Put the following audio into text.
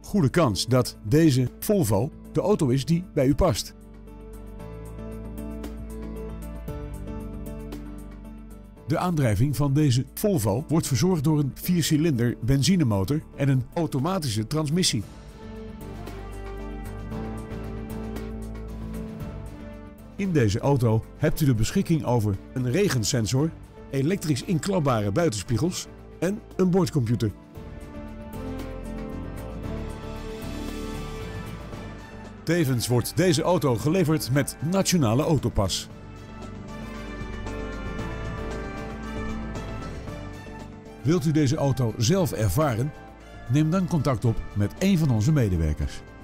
goede kans dat deze Volvo de auto is die bij u past. De aandrijving van deze Volvo wordt verzorgd door een 4-cilinder benzinemotor en een automatische transmissie. In deze auto hebt u de beschikking over een regensensor, elektrisch inklapbare buitenspiegels en een boordcomputer. Tevens wordt deze auto geleverd met Nationale Autopas. Wilt u deze auto zelf ervaren? Neem dan contact op met een van onze medewerkers.